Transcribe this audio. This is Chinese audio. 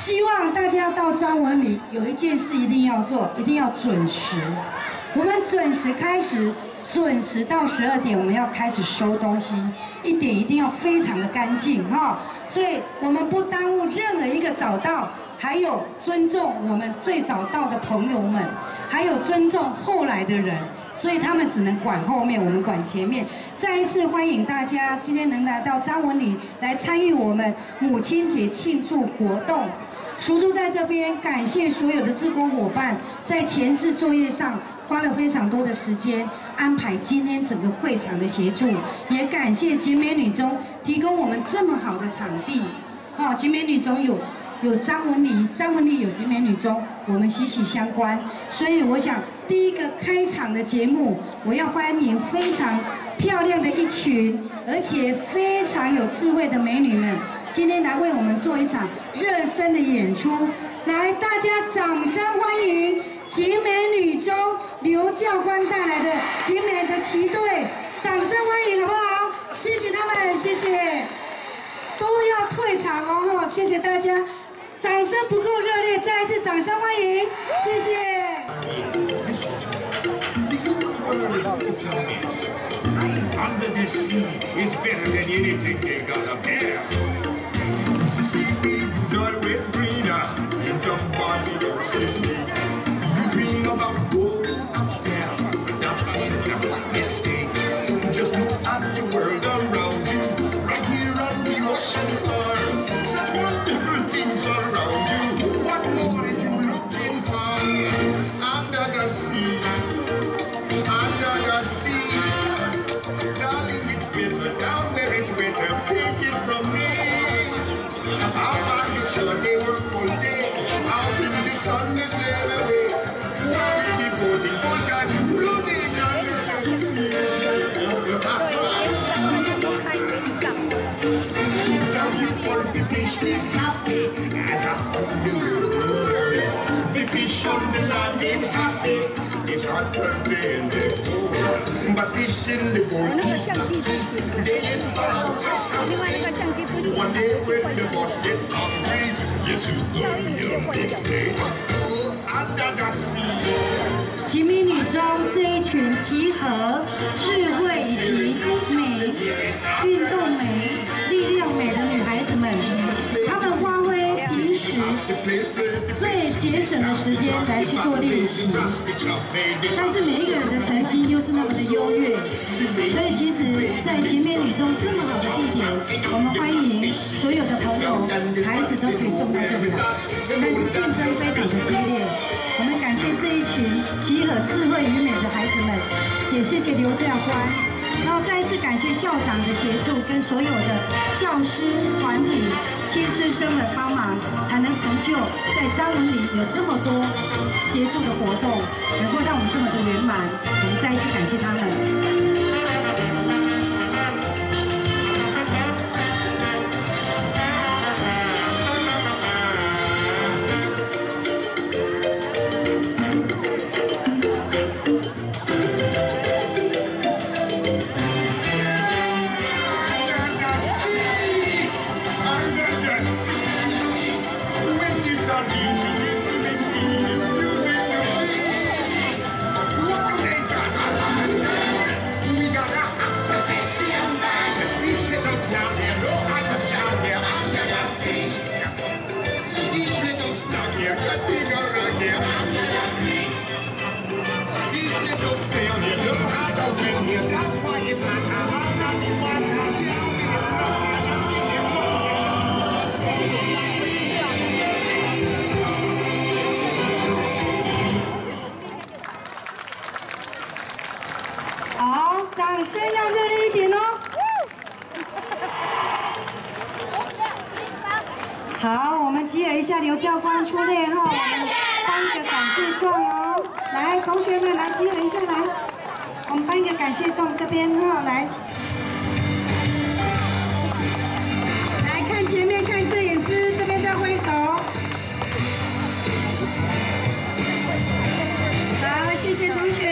希望大家到张文里有一件事一定要做，一定要准时。我们准时开始，准时到12点，我们要开始收东西，一点一定要非常的干净哈。所以我们不耽误任何一个早到，还有尊重我们最早到的朋友们，还有尊重后来的人。所以他们只能管后面，我们管前面。再一次欢迎大家今天能来到张文里来参与我们母亲节庆祝活动。叔叔在这边感谢所有的志工伙伴，在前置作业上花了非常多的时间安排今天整个会场的协助，也感谢景美女中提供我们这么好的场地。景美女中有张文里有景美女中，我们息息相关。所以我想第一个开场的节目，我要欢迎非常漂亮的一群，而且非常有智慧的美女们，今天来为我们做一场热身的演出。来，大家掌声欢迎景美女中刘教官带来的景美的旗队，掌声欢迎好不好？谢谢他们，谢谢。都要退场哦，谢谢大家。掌声不够热烈，再一次掌声欢迎，谢谢。 Under the sea is better than anything they got up there. The seaweed is always greener in somebody else's leaf. You dream about going up there, but that is a mistake. Just look at the world around you, right here on the ocean floor. Such wonderful things around you. What more are you looking for? Under the sea, under the sea. Darling, it's better down where it's wetter. Take it from me. Out on the shore they work all day. Out in the sun they slave away. While we be floating full time, floating under the sea. Now you for the fish is happy as after the world glory. The fish on the land ain't happy. It's hot as they in the cold. But fish in the boat is nothing. They ain't far away something. One day when the boss get hungry, yes, you go your big fate. Oh, under the sea. 景美女中这一群集合智慧以及美、运动美、力量美的女孩子们，她们发挥平时最节省的时间来去做练习，但是每一个人的成绩又是那么的优越，所以其实，在景美女中这么好的地点，我们欢迎所有的朋友、孩子都可以送到这里来，但是竞争非常的激烈。我们感谢这一群集合智慧与美的孩子们，也谢谢刘教官，然后再一次感谢校长的协助，跟所有的教师团体、亲师生的帮忙，才能成就在张文里有这么多协助的活动，能够让我们这么的圆满。我们再一次感谢他们。好，掌声要热烈一点哦！好，我们集合一下刘教官出列哈，我们颁一个感谢状哦。来，同学们来集合一下来，我们颁一个感谢状这边哈，来，来看前面看摄影师这边在挥手。好，谢谢同学。